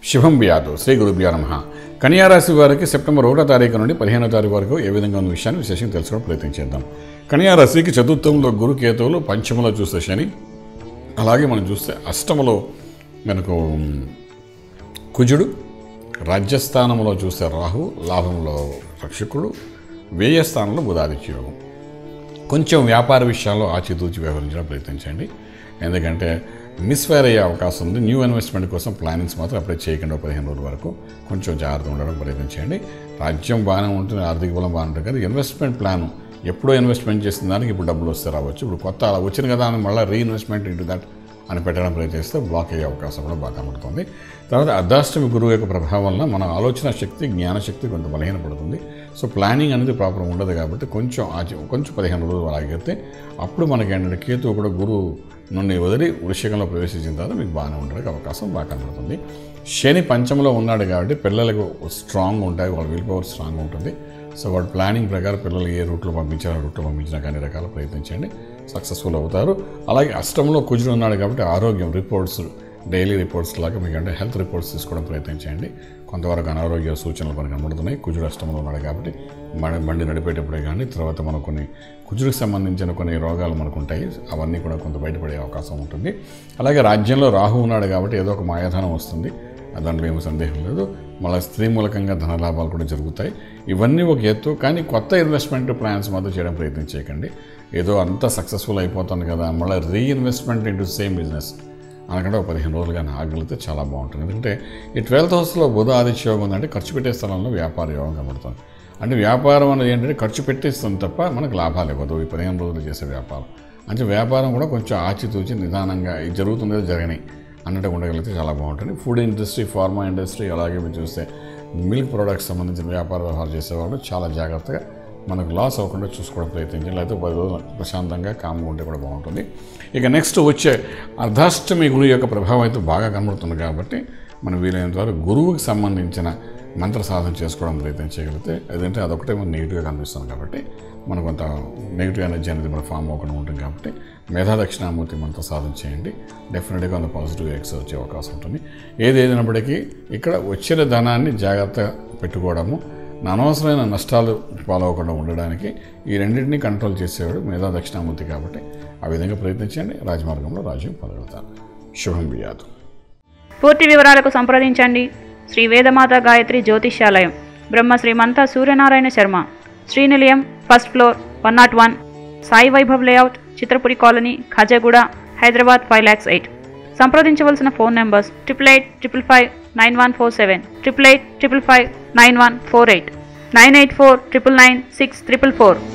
శుభం వ్యాధు శ్రీ గురుభ్యో నమః. కన్యా రాశి వారికి సెప్టెంబర్ 1వ తారీఖు నుండి 15వ తారీఖు వరకు ఏ విధంగా ఉన్న విషయాన్ని విశేషంగా తెలుసుకోవడం ప్రయత్నించేద్దాం. కన్యా రాశికి చతుర్థంలో గురు కేతువులు, పంచమలో చూస్తే శని, అలాగే మనం చూస్తే అష్టమలో మనకు కుజుడు, రాజ్యస్థానంలో చూస్తే రాహు, లాభంలో రక్షకుడు, వ్యయ స్థానంలో బుధాదిత్య యోగం. కొంచెం వ్యాపార విషయాల్లో ఆచితూచి వ్యవహరించడం ప్రయత్నించండి. ఎందుకంటే మిస్ఫైర్ అయ్యే అవకాశం ఉంది. న్యూ ఇన్వెస్ట్మెంట్ కోసం ప్లానింగ్స్ మాత్రం అప్లై చేయకుండా 15 రోజుల వరకు కొంచెం జాగ్రత్తగా ఉండడం ప్రయత్నించండి. రాజ్యం బాగానే ఉంటుంది, ఆర్థిక బలం బాగానే ఉంటుంది, కానీ ఇన్వెస్ట్మెంట్ ప్లాన్ ఎప్పుడో ఇన్వెస్ట్మెంట్ చేసిన దానికి ఇప్పుడు డబ్బులు వస్తే రావచ్చు. ఇప్పుడు కొత్త అలా వచ్చిన కదా అని మళ్ళీ రీఇన్వెస్ట్మెంట్ ఇంటూ దట్ అని పెట్టడం ప్రయత్నిస్తే బ్లాక్ అయ్యే అవకాశం కూడా బాగా కనబడుతుంది. తర్వాత అర్ధాష్టమి గురువు యొక్క ప్రభావం వలన మన ఆలోచన శక్తి, జ్ఞానశక్తి కొంత బలహీనపడుతుంది. సో ప్లానింగ్ అనేది ప్రాపర్ ఉండదు కాబట్టి కొంచెం 15 రోజులు ఆగితే అప్పుడు మనకి ఏంటంటే కేతువు కూడా గురువు నుండి వదిలి వృశ్చికంలో ప్రవేశించిన తర్వాత మీకు బాగానే ఉండడానికి అవకాశం బాగా కనబడుతుంది. శని పంచంలో ఉన్నాడు కాబట్టి పిల్లలకు స్ట్రాంగ్ ఉంటాయి, వాళ్ళ విల్ పవర్ స్ట్రాంగ్ ఉంటుంది. సో వాడు ప్లానింగ్ ప్రకారం పిల్లలు ఏ రూట్లో పంపించారో రూట్లో పంపించినా కానీ రకాల ప్రయత్నించండి, సక్సెస్ఫుల్ అవుతారు. అలాగే అష్టంలో కుజుడు ఉన్నాడు కాబట్టి ఆరోగ్యం రిపోర్ట్స్, డైలీ రిపోర్ట్స్ లాగా మీకు అంటే హెల్త్ రిపోర్ట్స్ తీసుకోవడం ప్రయత్నించండి. కొంతవరకు అనారోగ్య సూచనలు మనకు కనబడుతున్నాయి. కుజుడు అష్టంలో ఉన్నాడు కాబట్టి బండి నడిపేటప్పుడే కానీ తర్వాత మనకు కొన్ని కుజుడికి సంబంధించిన కొన్ని రోగాలు మనకు ఉంటాయి, అవన్నీ కూడా కొంత బయటపడే అవకాశం ఉంటుంది. అలాగే రాజ్యంలో రాహు ఉన్నాడు కాబట్టి ఏదో ఒక మాయాధనం వస్తుంది, దాంట్లో ఏమీ సందేహం లేదు. మళ్ళీ స్త్రీ మూలకంగా ధనలాభాలు కూడా జరుగుతాయి. ఇవన్నీ ఒక ఎత్తు, కానీ కొత్త ఇన్వెస్ట్మెంట్ ప్లాన్స్ మాత్రం చేయడం ప్రయత్నం చేయకండి. ఏదో అంతా సక్సెస్ఫుల్ అయిపోతుంది కదా మళ్ళీ రీఇన్వెస్ట్మెంట్ ఇంటూ సేమ్ బిజినెస్ అనకంటే ఒక 15 రోజులు కానీ ఆగలిగితే చాలా బాగుంటుంది. ఎందుకంటే ఈ 12th హౌస్లో బుధ ఆదిత్య యోగం ఉందంటే ఖర్చు పెట్టే స్థలంలో వ్యాపార యోగం కనబడుతుంది. అంటే వ్యాపారం అనేది ఏంటంటే ఖర్చు పెట్టేస్తుంది తప్ప మనకు లాభాలు ఇవ్వదు ఈ 15 రోజులు చేసే వ్యాపారం. అంటే వ్యాపారం కూడా కొంచెం ఆచితూచి నిదానంగా ఇది జరుగుతుందో జరగని అన్నట్టు ఉండగలిగితే చాలా బాగుంటుంది. ఫుడ్ ఇండస్ట్రీ, ఫార్మా ఇండస్ట్రీ, అలాగే మీరు చూస్తే మిల్క్ ప్రొడక్ట్స్ సంబంధించిన వ్యాపార వ్యవహారం చేసేవాళ్ళు చాలా జాగ్రత్తగా మనకు లాస్ అవ్వకుండా చూసుకోవడం ప్రయత్నించాలి. లేకపోతే 10 రోజులు ప్రశాంతంగా కామ్గా ఉంటే కూడా బాగుంటుంది. ఇక నెక్స్ట్ వచ్చే అర్ధాష్టమి గురువు యొక్క ప్రభావం అయితే బాగా కనబడుతుంది కాబట్టి మనం వీలైనంత వరకు గురువుకి సంబంధించిన మంత్ర సాధన చేసుకోవడం ప్రయత్నం చేయగలిగితే, అదంటే అదొకటే మనకు నెగిటివ్గా కనిపిస్తుంది కాబట్టి మనకు కొంత నెగిటివ్ ఎనర్జీ అనేది మన ఫామ్ అవ్వకుండా ఉంటుంది. కాబట్టి మేధా దక్షిణామూర్తి మంత్ర సాధన చేయండి, డెఫినెట్గా కొంత పాజిటివ్ ఎక్స్ వచ్చే అవకాశం ఉంటుంది. ఏదైనప్పటికీ ఇక్కడ వచ్చిన ధనాన్ని జాగ్రత్తగా పెట్టుకోవడము, అనవసరమైన నష్టాలు పాలవకుండా ఉండడానికి ఈ రెండింటినీ కంట్రోల్ చేసేవాడు మేధా దక్షిణామూర్తి కాబట్టి ఆ విధంగా ప్రయత్నించండి. రాజమార్గంలో రాజ్యం పొందగలుగుతారు. శుభం వ్యాధు. పూర్తి వివరాలకు సంప్రదించండి Shri Vedamata Gayatri Jyotishyalayam, Brahma Srimantha Suryanarayana Sharma, Srinilayam, first floor, 101, Sai Vaibhav layout, Chitrapuri colony, Khajaguda, Hyderabad 5,08,000. సంప్రదించవలసిన ఫోన్ నెంబర్స్ 8885591147, 8855591148, 984999644.